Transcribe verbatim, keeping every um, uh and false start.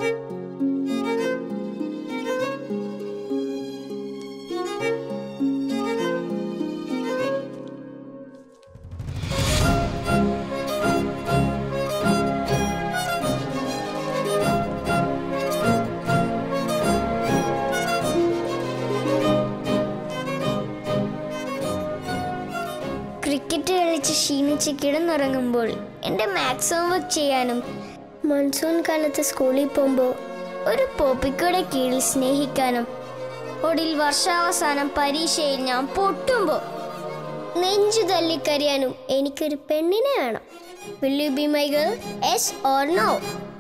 Cricket കളിച്ച് ക്ഷീണിച്ച് കിടന്നുറങ്ങുമ്പോൾ എൻ്റെ മാത്സ് ഹോംവർക്ക് ചെയ്യാനും മൺസൂൺ കാലത്ത് സ്കൂളിൽ പോകുമ്പോൾ ഒരു പോപ്പിക്കയുടെ കീഴിൽ സ്നേഹിക്കാനും ഒടുവിൽ വർഷാവസാനം പരീക്ഷയിൽ ഞാൻ പൊട്ടുമ്പോൾ നെഞ്ചു തല്ലിക്കരയാനും എനിക്കൊരു പെണ്ണിനെ വേണം. Will you be my girl? Yes or no?